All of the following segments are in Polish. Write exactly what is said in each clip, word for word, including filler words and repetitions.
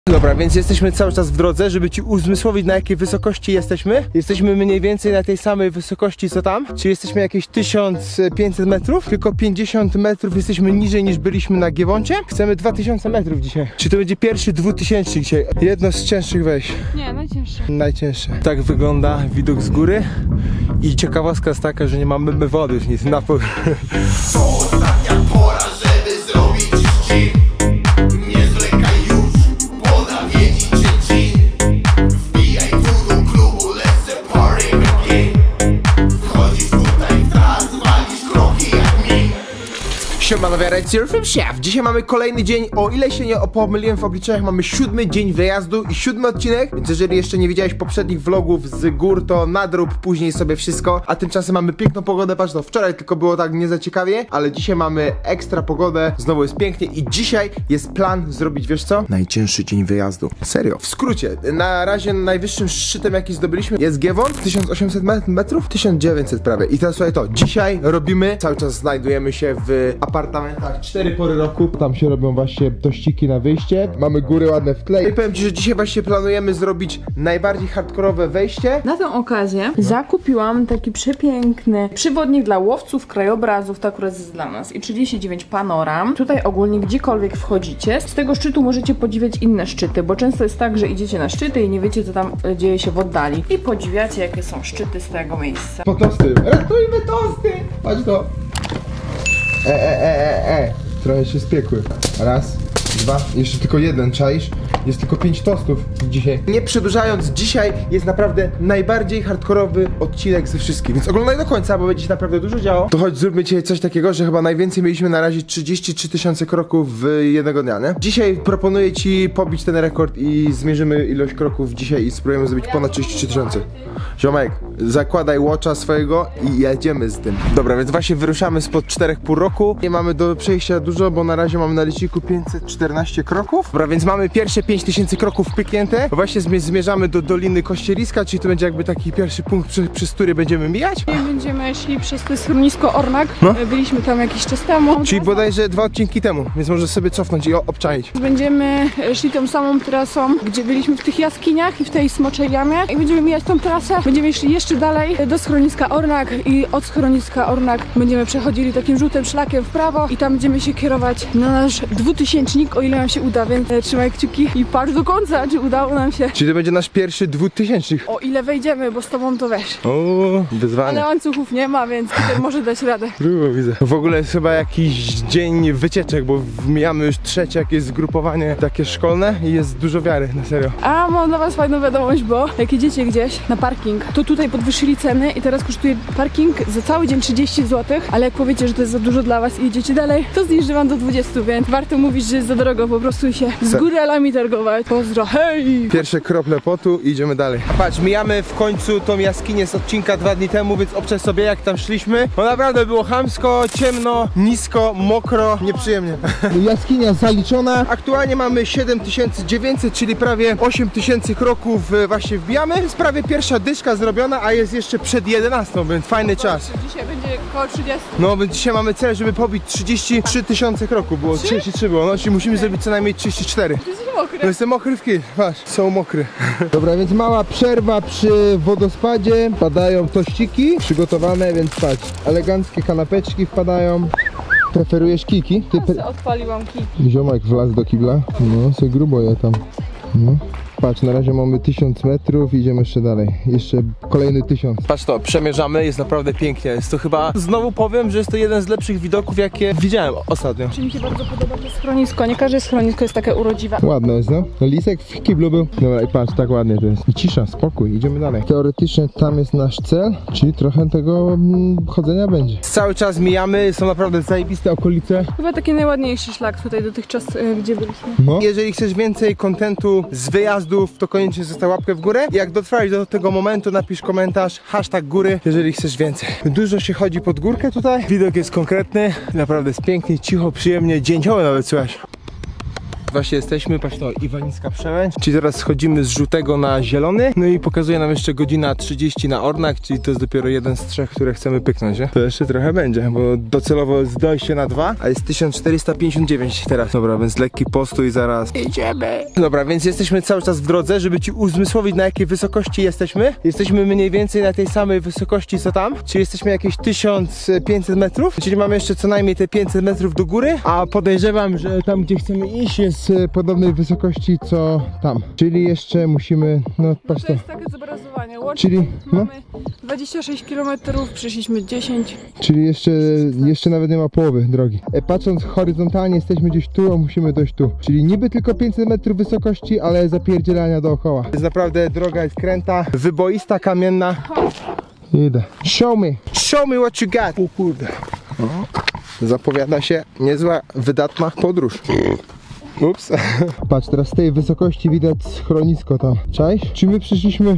Dobra, więc jesteśmy cały czas w drodze, żeby ci uzmysłowić, na jakiej wysokości jesteśmy. Jesteśmy mniej więcej na tej samej wysokości co tam, czyli jesteśmy jakieś tysiąc pięćset metrów, tylko pięćdziesiąt metrów jesteśmy niżej niż byliśmy na Giewoncie. Chcemy dwa tysiące metrów dzisiaj. Czy to będzie pierwszy dwutysięcznik dzisiaj? Jedno z cięższych wejść. Nie, najcięższe. Najcięższe. Tak wygląda widok z góry i ciekawostka jest taka, że nie mamy wody już nic na po... To ostatnia pora, żeby zrobić ci. Nie zwlekaj już, bo nawiedzi cię ci. Wbijaj tu do klubu, let's the party begin. Wchodzisz tutaj w trans, walisz kroki jak mi. Siemano, it's your film chef. Dzisiaj mamy kolejny dzień, o ile się nie pomyliłem w obliczeniach, mamy siódmy dzień wyjazdu i siódmy odcinek, więc jeżeli jeszcze nie widziałeś poprzednich vlogów z gór, to nadrób później sobie wszystko, a tymczasem mamy piękną pogodę. Patrz, no wczoraj tylko było tak nie za ciekawie, ale dzisiaj mamy ekstra pogodę, znowu jest pięknie i dzisiaj jest plan zrobić, wiesz co? Najcięższy dzień wyjazdu. Serio. W skrócie, na razie najwyższym szczytem jaki zdobyliśmy jest Giewont, tysiąc osiemset metrów, tysiąc dziewięćset prawie. I teraz słuchaj to, dzisiaj robimy, cały czas znajdujemy się w apartamentach cztery pory roku. Tam się robią właśnie tościki na wyjście. Mamy góry ładne w tle. I powiem ci, że dzisiaj właśnie planujemy zrobić najbardziej hardkorowe wejście. Na tę okazję zakupiłam taki przepiękny przewodnik dla łowców krajobrazów, to akurat jest dla nas. I trzydzieści dziewięć panoram. Tutaj ogólnie gdziekolwiek wchodzicie, z tego szczytu możecie podziwiać inne szczyty, bo często jest tak, że idziecie na szczyty i nie wiecie, co tam dzieje się w oddali. I podziwiacie, jakie są szczyty z tego miejsca. Po tosty. Ratujmy tosty! Patrz to. E, e, e, e, e. Trochę się spiekły. Raz, dwa, jeszcze tylko jeden, czaisz? Jest tylko pięć tostów dzisiaj. Nie przedłużając, dzisiaj jest naprawdę najbardziej hardkorowy odcinek ze wszystkich, więc oglądaj do końca, bo będzie się naprawdę dużo działo. To chodź, zróbmy dzisiaj coś takiego, że chyba najwięcej mieliśmy na razie trzydzieści trzy tysiące kroków w jednego dnia, nie? Dzisiaj proponuję ci pobić ten rekord i zmierzymy ilość kroków dzisiaj i spróbujemy zrobić ponad trzydzieści trzy tysiące. Ziomek, zakładaj watcha swojego i jedziemy z tym. Dobra, więc właśnie wyruszamy spod czterech pół roku. Nie mamy do przejścia dużo, bo na razie mamy na liczniku pięćset czternaście kroków. Dobra, więc mamy pierwsze pięć tysięcy kroków pyknięte. Właśnie zmierzamy do Doliny Kościeliska, czyli to będzie jakby taki pierwszy punkt, przy, przez który będziemy mijać. I będziemy szli przez to schronisko Ornak. No. Byliśmy tam jakiś czas temu. Czyli bodajże dwa odcinki temu, więc możesz sobie cofnąć i obczaić. Będziemy szli tą samą trasą, gdzie byliśmy w tych jaskiniach i w tej smoczej jamie. I będziemy mijać tą trasę. Będziemy szli jeszcze dalej do schroniska Ornak i od schroniska Ornak będziemy przechodzili takim żółtym szlakiem w prawo i tam będziemy się kierować na nasz dwutysięcznik, o ile nam się uda, więc trzymaj kciuki i patrz do końca, czy udało nam się. Czyli to będzie nasz pierwszy dwutysięcznik. O ile wejdziemy, bo z tobą to wiesz. O, wyzwanie. Ale łańcuchów nie ma, więc Peter może dać radę. Było, widzę. W ogóle jest chyba jakiś dzień wycieczek, bo mijamy już trzecie jakieś zgrupowanie takie szkolne i jest dużo wiary, na serio. A mam dla was fajną wiadomość, bo jak jedziecie gdzieś na parking, to tutaj podwyższyli ceny i teraz kosztuje parking za cały dzień trzydzieści złotych, ale jak powiecie, że to jest za dużo dla was i jedziecie dalej, to zniżę wam do dwudziestu, więc warto mówić, że jest za drogo, po prostu się z góralami targować. Pozdro, hej! Pierwsze krople potu i idziemy dalej. A patrz, mijamy w końcu tą jaskinię z odcinka dwa dni temu, więc obczaj sobie jak tam szliśmy. No naprawdę było chamsko, ciemno, nisko, mokro, nieprzyjemnie. Jaskinia zaliczona. Aktualnie mamy siedem tysięcy dziewięćset, czyli prawie osiem tysięcy kroków właśnie wbijamy. Jest prawie pierwsza dyszka zrobiona, a jest jeszcze przed jedenastą, więc fajny czas. Dzisiaj będzie koło trzydziestu. No, więc dzisiaj mamy cel, żeby pobić trzydzieści trzy tysiące kroków. Było trzydzieści trzy było, no czyli musimy zrobić co najmniej trzydzieści cztery. No jestem mokry w kij, patrz, są mokry. Dobra, więc mała przerwa przy wodospadzie. Padają tościki przygotowane, więc patrz, eleganckie kanapeczki wpadają. Preferujesz kiki? Ty pre... Odpaliłam kij. Ziomek wlazł do kibla. No, sobie grubo je tam. No. Patrz, na razie mamy tysiąc metrów, idziemy jeszcze dalej. Jeszcze kolejny tysiąc. Patrz to, przemierzamy, jest naprawdę pięknie. Jest to chyba, znowu powiem, że jest to jeden z lepszych widoków, jakie widziałem ostatnio. Czy mi się bardzo podoba to schronisko. Nie każde schronisko jest takie urodziwe. Ładne jest, no. Lisek w kiblu był. Dobra, i patrz, tak ładnie to jest. I cisza, spokój, idziemy dalej. Teoretycznie tam jest nasz cel, czyli trochę tego mm, chodzenia będzie. Cały czas mijamy, są naprawdę zajebiste okolice. Chyba taki najładniejszy szlak tutaj dotychczas, yy, gdzie byliśmy. No. Jeżeli chcesz więcej kontentu z wyjazdu, to koniecznie zostaw łapkę w górę. Jak dotrwałeś do tego momentu, napisz komentarz, hashtag góry, jeżeli chcesz więcej. Dużo się chodzi pod górkę tutaj. Widok jest konkretny, naprawdę jest pięknie, cicho, przyjemnie, dzięcioły nawet słychać. Właśnie jesteśmy, patrz to, Iwanicka Przełęcz. Czyli teraz schodzimy z żółtego na zielony. No i pokazuje nam jeszcze godzina trzydzieści na Ornak, czyli to jest dopiero jeden z trzech, które chcemy pyknąć, nie? To jeszcze trochę będzie, bo docelowo jest dojście na dwa, a jest tysiąc czterysta pięćdziesiąt dziewięć teraz. Dobra, więc lekki postój i zaraz idziemy. Dobra, więc jesteśmy cały czas w drodze, żeby ci uzmysłowić, na jakiej wysokości jesteśmy. Jesteśmy mniej więcej na tej samej wysokości co tam, czyli jesteśmy jakieś tysiąc pięćset metrów, czyli mamy jeszcze co najmniej te pięćset metrów do góry, a podejrzewam, że tam, gdzie chcemy iść, jest podobnej wysokości co tam, czyli jeszcze musimy, no No patrz to to, jest takie zobrazowanie. Łącznie czyli no, mamy dwadzieścia sześć kilometrów, przeszliśmy dziesięć. czyli jeszcze, jeszcze nawet nie ma połowy drogi. E, patrząc horyzontalnie jesteśmy gdzieś tu, a musimy dojść tu, czyli niby tylko pięćset metrów wysokości, ale zapierdzielania dookoła. Jest naprawdę droga jest kręta, wyboista, kamienna. Idę. Show me, show me what you got. O kurde. Zapowiada się niezła, wydatna podróż. Ups. Patrz, teraz z tej wysokości widać schronisko tam. Cześć? Czy my przyszliśmy...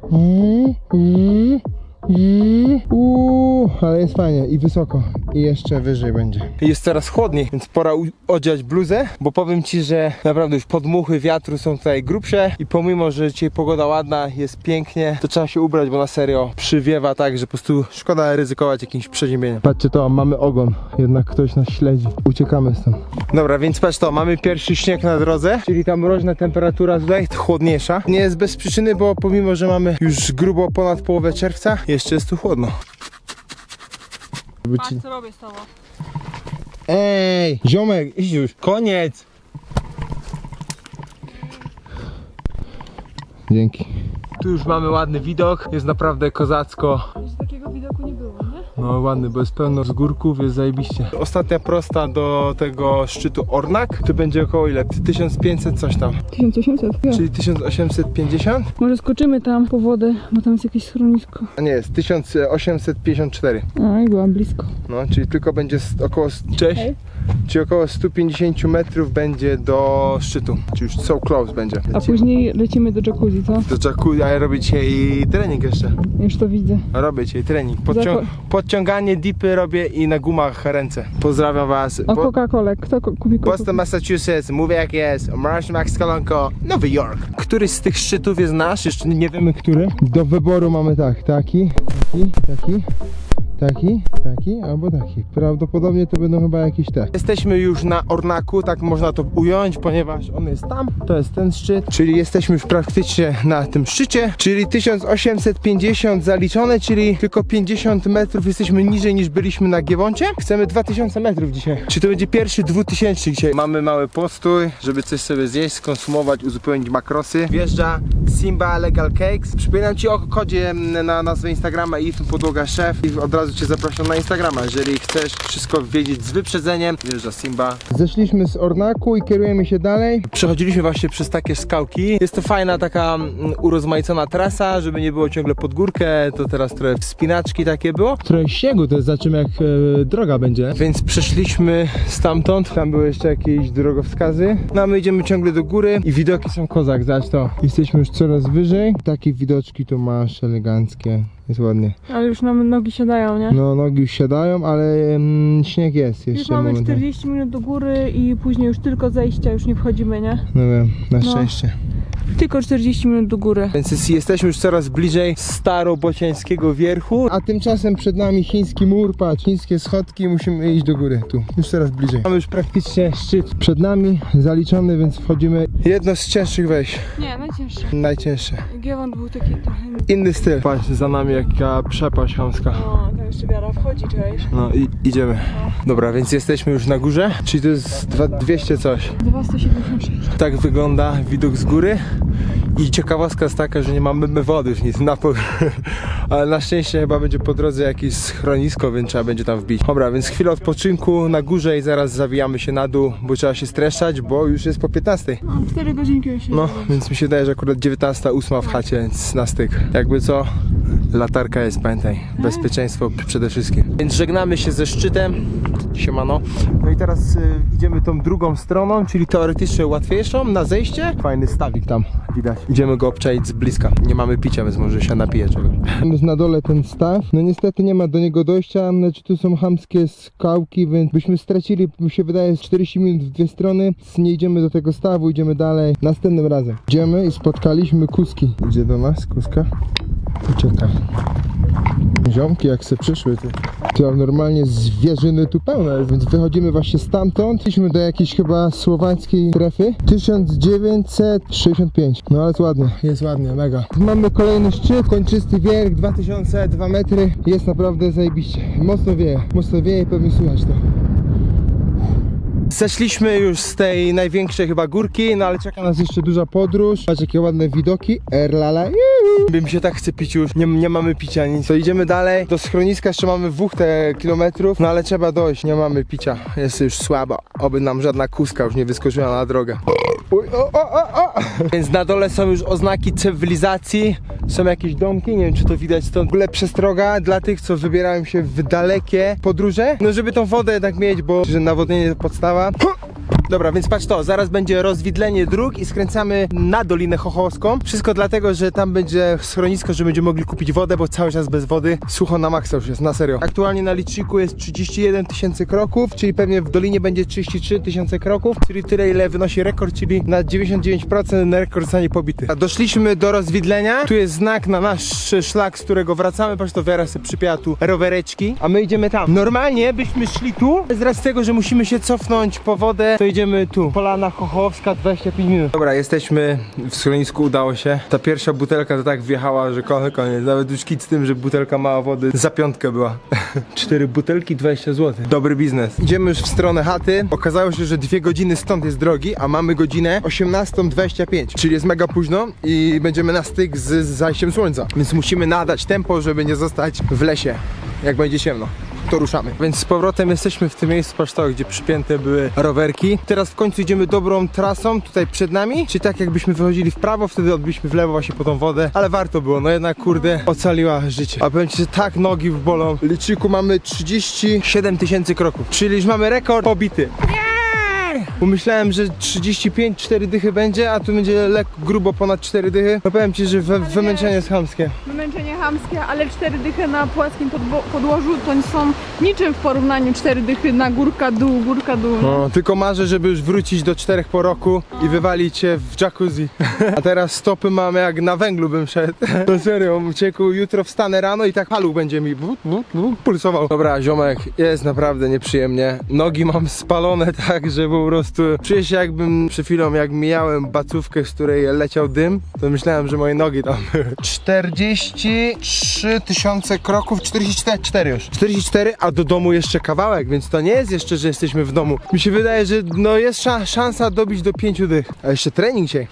Uuu, ale jest fajnie i wysoko. I jeszcze wyżej będzie. Jest coraz chłodniej, więc pora odziać bluzę, bo powiem ci, że naprawdę już podmuchy wiatru są tutaj grubsze i pomimo, że dzisiaj pogoda ładna, jest pięknie, to trzeba się ubrać, bo na serio przywiewa tak, że po prostu szkoda ryzykować jakimś przeziębieniem. Patrzcie to, mamy ogon, jednak ktoś nas śledzi. Uciekamy stąd. Dobra, więc patrz to, mamy pierwszy śnieg na drodze, czyli ta mroźna temperatura tutaj chłodniejsza. Nie jest bez przyczyny, bo pomimo, że mamy już grubo ponad połowę czerwca, jeszcze jest tu chłodno. Patrz, co robię z tobą. Ej, ziomek, idź już, koniec. Dzięki. Tu już mamy ładny widok, jest naprawdę kozacko. Że takiego widoku nie było, nie? No ładny, bo jest pełno wzgórków, jest zajebiście. Ostatnia prosta do tego szczytu Ornak, to będzie około ile? tysiąc pięćset coś tam. tysiąc osiemset. Czyli tysiąc osiemset pięćdziesiąt? Może skoczymy tam po wodę, bo tam jest jakieś schronisko. A nie, jest tysiąc osiemset pięćdziesiąt cztery. A, i byłam blisko. No, czyli tylko będzie z- około... Cześć! Hej. Czyli około sto pięćdziesiąt metrów będzie do szczytu. Czyli już so close będzie. A później lecimy do jacuzzi, co? Do jacuzzi, a ja robię dzisiaj trening jeszcze. Już to widzę. Robię dzisiaj trening. Podcią Zako- podciąganie, dipy robię i na gumach ręce. Pozdrawiam was. A Bo Coca-Colę? Kto ko- kupi Coca-Colę? Boston, Massachusetts, mówię jak jest. Marsz Max Kolonko, Nowy Jork. Któryś z tych szczytów jest nasz? Jeszcze nie wiemy, który. Do wyboru mamy tak, taki, taki, taki. Taki, taki albo taki. Prawdopodobnie to będą chyba jakieś te. Jesteśmy już na Ornaku, tak można to ująć, ponieważ on jest tam. To jest ten szczyt, czyli jesteśmy już praktycznie na tym szczycie, czyli tysiąc osiemset pięćdziesiąt zaliczone, czyli tylko pięćdziesiąt metrów jesteśmy niżej niż byliśmy na Giewoncie. Chcemy dwa tysiące metrów dzisiaj. Czy to będzie pierwszy dwutysięczny dzisiaj? Mamy mały postój, żeby coś sobie zjeść, skonsumować, uzupełnić makrosy. Wjeżdża Simba Legal Cakes. Przypominam ci o kodzie na nazwę Instagrama i podłoga szef i od razu cię zapraszam na Instagrama, jeżeli chcesz wszystko wiedzieć z wyprzedzeniem. Wjeżdża Simba. Zeszliśmy z Ornaku i kierujemy się dalej. Przechodziliśmy właśnie przez takie skałki. Jest to fajna taka mm, urozmaicona trasa, żeby nie było ciągle pod górkę, to teraz trochę wspinaczki takie było. Trochę śniegu, to zobaczymy jak e, droga będzie. Więc przeszliśmy stamtąd, tam były jeszcze jakieś drogowskazy. No a my idziemy ciągle do góry i widoki są kozak, zobacz to. Jesteśmy już coraz wyżej. Takie widoczki tu masz, eleganckie. Jest ładnie. Ale już nam nogi siadają, nie? No nogi już siadają, ale mm, śnieg jest Już jeszcze mamy moment. czterdzieści minut do góry i później już tylko zejścia, już nie wchodzimy, nie? No wiem, na No. szczęście. Tylko czterdzieści minut do góry. Więc jest, jesteśmy już coraz bliżej Starobociańskiego wierchu. A tymczasem przed nami chiński mur, patrz, chińskie schodki, musimy iść do góry, tu, już coraz bliżej. Mamy już praktycznie szczyt przed nami, zaliczony, więc wchodzimy. Jedno z cięższych wejść, Nie, najcięższe. najcięższe. Giewont był taki trochę... Inny styl. Patrz, za nami jaka przepaść chamska. O, tam jeszcze wiara wchodzi, cześć. No i idziemy. Dobra, więc jesteśmy już na górze, czyli to jest dwa- dwieście coś. dwieście siedemdziesiąt sześć. Tak wygląda widok z góry. I ciekawostka jest taka, że nie mamy wody już nic na po... Ale na szczęście chyba będzie po drodze jakieś schronisko, więc trzeba będzie tam wbić. Dobra, więc chwilę odpoczynku na górze i zaraz zawijamy się na dół, bo trzeba się streszczać, bo już jest po piętnastej. No, cztery godzinki już się No, więc mi się wydaje, że akurat dziewiętnasta ósma w chacie, więc na styk. Jakby co, Latarka jest, pamiętaj. Bezpieczeństwo przede wszystkim. Więc żegnamy się ze szczytem. Siemano. No i teraz y, idziemy tą drugą stroną, czyli teoretycznie łatwiejszą na zejście. Fajny stawik tam widać. Idziemy go obczaić z bliska. Nie mamy picia, więc może się napije czegoś. Jest na dole ten staw. No niestety nie ma do niego dojścia. Znaczy tu są chamskie skałki, więc byśmy stracili, mi się wydaje, czterdzieści minut w dwie strony. Nie idziemy do tego stawu, idziemy dalej. Następnym razem. Idziemy i spotkaliśmy kuski. Idzie do nas kuska. Ucieka. Ziomki jak se przyszły, ty. Tu mam normalnie zwierzyny tu pełne, więc wychodzimy właśnie stamtąd. Szliśmy do jakiejś chyba słowackiej strefy. tysiąc dziewięćset sześćdziesiąt pięć. No ale jest ładnie, jest ładnie, mega. Mamy kolejny szczyt, kończysty wierch, dwa tysiące dwa metry. Jest naprawdę zajebiście. Mocno wieje, mocno wieje i pewnie słychać to. Zeszliśmy już z tej największej chyba górki, no ale czeka nas jeszcze duża podróż. Patrz jakie ładne widoki. Erlala. Mi się tak chce pić już. Nie, nie mamy picia nic. To idziemy dalej. Do schroniska jeszcze mamy dwóch te kilometrów, no ale trzeba dojść. Nie mamy picia. Jest już słabo. Oby nam żadna kuska już nie wyskoczyła na drogę. Uj, o, o, o, o. Więc na dole są już oznaki cywilizacji. Są jakieś domki, nie wiem czy to widać stąd. W ogóle przestroga dla tych, co wybierają się w dalekie podróże. No żeby tą wodę jednak mieć, bo że nawodnienie to podstawa. Dobra, więc patrz to, zaraz będzie rozwidlenie dróg i skręcamy na Dolinę Chochołską. Wszystko dlatego, że tam będzie schronisko, że będziemy mogli kupić wodę, bo cały czas bez wody sucho na maksa już jest, na serio. Aktualnie na liczniku jest trzydzieści jeden tysięcy kroków, czyli pewnie w Dolinie będzie trzydzieści trzy tysiące kroków, czyli tyle ile wynosi rekord, czyli na dziewięćdziesiąt dziewięć procent rekord zostanie pobity. A doszliśmy do rozwidlenia, tu jest znak na nasz szlak, z którego wracamy, patrz to Wiara sobie przypięła tu rowereczki, a my idziemy tam. Normalnie byśmy szli tu, z racji tego, że musimy się cofnąć po wodę, to idziemy tu. Polana Chochołowska, dwadzieścia pięć minut. Dobra, jesteśmy w schronisku, udało się. Ta pierwsza butelka to tak wjechała, że koniec, koniec. Nawet już kit z tym, że butelka mała wody za piątkę była. Cztery butelki, dwadzieścia złotych. Dobry biznes. Idziemy już w stronę chaty. Okazało się, że dwie godziny stąd jest drogi, a mamy godzinę osiemnastą dwadzieścia pięć, czyli jest mega późno i będziemy na styk z, z zajściem słońca. Więc musimy nadać tempo, żeby nie zostać w lesie, jak będzie ciemno. To ruszamy. Więc z powrotem jesteśmy w tym miejscu, patrz to, gdzie przypięte były rowerki. Teraz w końcu idziemy dobrą trasą tutaj przed nami, czyli tak jakbyśmy wychodzili w prawo, wtedy odbyliśmy w lewo właśnie po tą wodę, ale warto było, no jednak kurde ocaliła życie. A powiem ci, że tak nogi bolą. W liczniku mamy trzydzieści siedem tysięcy kroków, czyli już mamy rekord pobity. Pomyślałem, że trzydzieści pięć, cztery dychy będzie, a tu będzie lekko grubo ponad cztery dychy. No powiem ci, że we, wymęczenie jest chamskie. Wymęczenie chamskie, ale cztery dychy na płaskim podwo- podłożu to nie są niczym w porównaniu cztery dychy na górka dół, górka dół. No, tylko marzę, żeby już wrócić do czterech po roku i wywalić się w jacuzzi. A teraz stopy mamy jak na węglu bym szedł. To serio, uciekł, jutro wstanę rano i tak paluch będzie mi bu, bu, bu, pulsował. Dobra, ziomek, jest naprawdę nieprzyjemnie. Nogi mam spalone tak, że po prostu czuję się jakbym przed chwilą, jak mijałem bacówkę, z której leciał dym, to myślałem, że moje nogi tam były. czterdzieści trzy tysiące kroków, czterdzieści cztery już. czterdzieści cztery, a do domu jeszcze kawałek, więc to nie jest jeszcze, że jesteśmy w domu. Mi się wydaje, że no jest szan szansa dobić do pięciu dych. A jeszcze trening dzisiaj.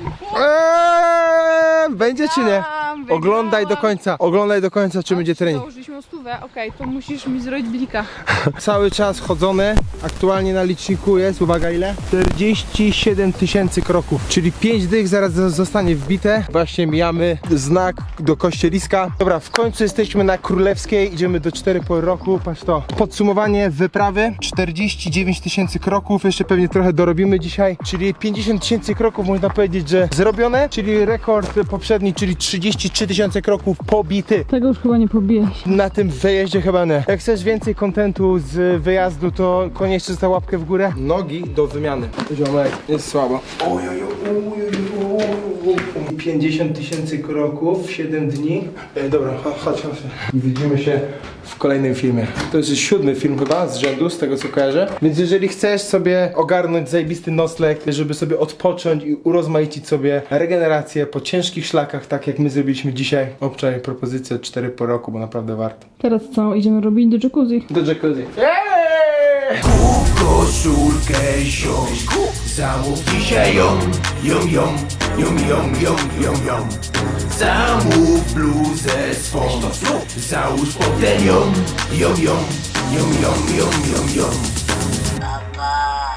Eee, będzie czy nie? Oglądaj do końca, oglądaj do końca, czy będzie trening. Założyliśmy stówę, okej, to musisz mi zrobić blika. Cały czas chodzone, aktualnie na liczniku jest, uwaga ile? czterdzieści siedem tysięcy kroków, czyli pięć dych zaraz zostanie wbite. Właśnie mijamy znak do kościeliska. Dobra, w końcu jesteśmy na Królewskiej, idziemy do cztery po roku, patrz to. Podsumowanie wyprawy, czterdzieści dziewięć tysięcy kroków, jeszcze pewnie trochę dorobimy dzisiaj, czyli pięćdziesiąt tysięcy kroków można powiedzieć, że zrobione, czyli rekord poprzedni, czyli trzydzieści trzy tysiące kroków pobity. Tego już chyba nie pobijesz. Na tym wyjeździe chyba nie. Jak chcesz więcej kontentu z wyjazdu, to koniecznie zostaw łapkę w górę. Nogi do wymiany. Ziomek, jest słabo. pięćdziesiąt tysięcy kroków, siedem dni. E, dobra, chodź, chodź. Widzimy się w kolejnym filmie. To jest siódmy film chyba z rzędu, z tego co kojarzę. Więc jeżeli chcesz sobie ogarnąć zajebisty nocleg, żeby sobie odpocząć i urozmaicić sobie regenerację po ciężkich szlakach, tak jak my zrobiliśmy dzisiaj, obczaj propozycję cztery po roku, bo naprawdę warto. Teraz co? Idziemy robić do jacuzzi. Do jacuzzi. Kup koszulkę ziom, zamów dzisiaj ją, ją, ją, ją, ją, ją, ją, ją. Zamów bluzę swą, załóż potem ją, ją, ją, ją, ją, ją, ją, ją.